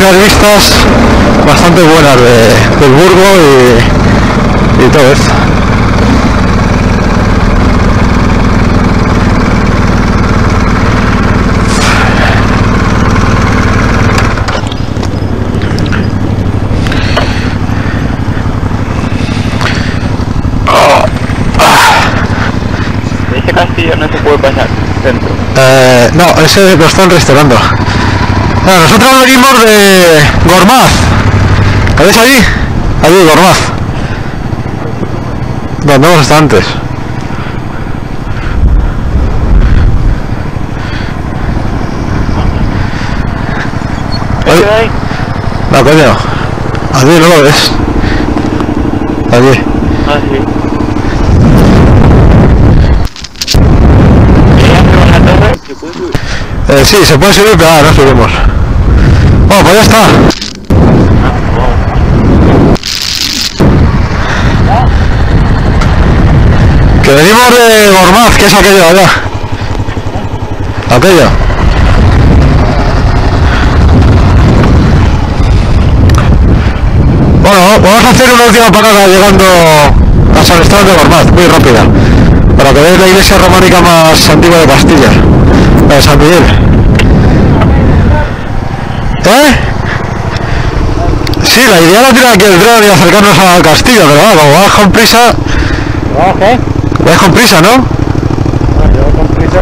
unas vistas bastante buenas del Burgo y todo esto. De ese castillo no se puede pasar dentro. No, ese lo están restaurando. Nosotros venimos de Gormaz. ¿Lo ves ahí? Allí, Gormaz. Donde hemos estado antes. ¿Ese de ahí? No, coño. Allí no lo ves. Allí. Ah, sí. ¿Se puede subir? Sí, se puede subir, pero ahora no subimos. Bueno, pues ya está. Que venimos de Gormaz, que es aquello de allá. Aquello. Bueno, vamos a hacer una última parada llegando a San Esteban de Gormaz, muy rápida, para que veáis la iglesia románica más antigua de Castilla, la de San Miguel. Sí, la idea era tirar aquí el dron y acercarnos al castillo, pero vamos, como vas con prisa... ¿Qué? Vas con prisa, ¿no? Yo con prisa...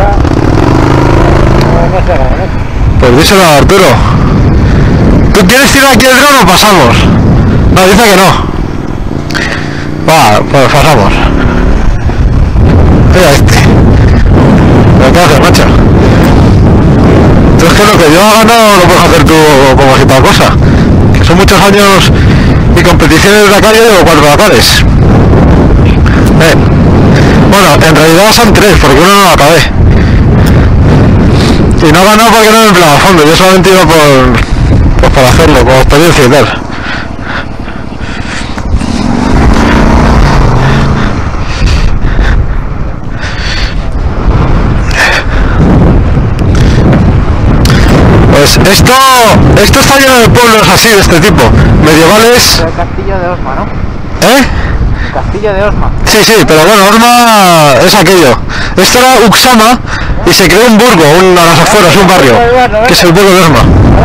No sé, ¿no? Pues díselo a Arturo. ¿Tú quieres tirar aquí el dron o pasamos? No, dice que no. Va, pues pasamos. Mira este. ¿Qué haces, macho? Tú es que lo que yo haga no lo puedes hacer tú como si tal cosa. Que son muchos años y competiciones de la calle o 4 Dakares. Bueno, en realidad son 3 porque uno no lo acabé. Y no ganó porque no me empleaba a fondo. Yo solamente iba por hacerlo, como experiencia y tal. Pues esto está lleno de pueblos así, de este tipo, medievales. El castillo de Osma, ¿no? ¿Eh? El castillo de Osma. Sí, pero bueno, Osma es aquello. Esto era Uxama y se creó un burgo, a las afueras, un barrio, que es el burgo de Osma.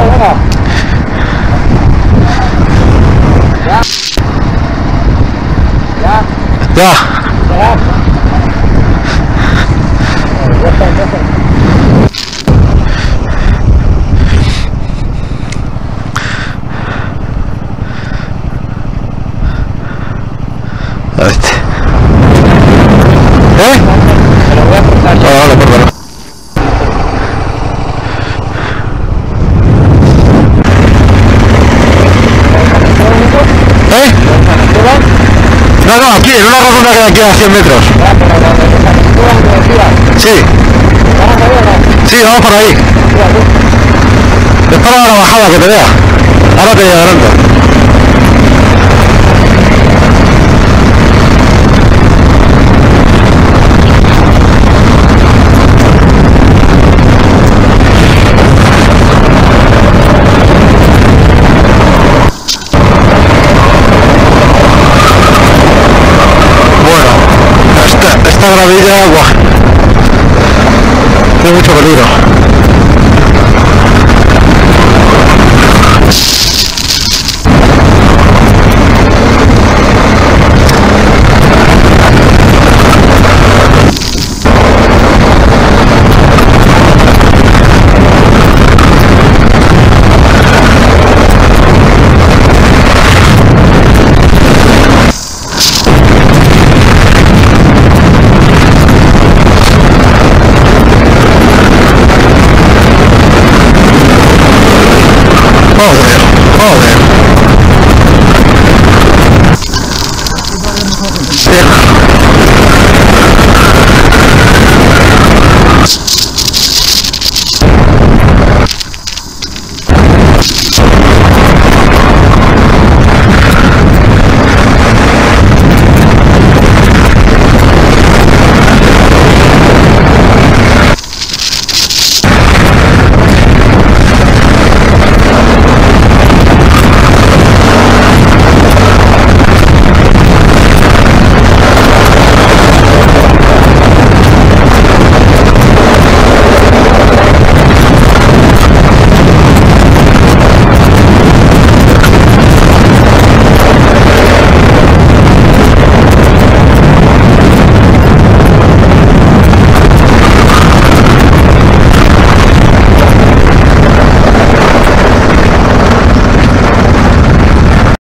Ya. Este. Te lo voy a apuntar yo. Vale, perdón. No, aquí, en una rotonda que hay aquí a 100 metros. Sí. Sí, vamos por ahí. Es para la bajada que te vea. Ahora te adelanto. Esta gravilla, guau, tiene mucho peligro. Joder.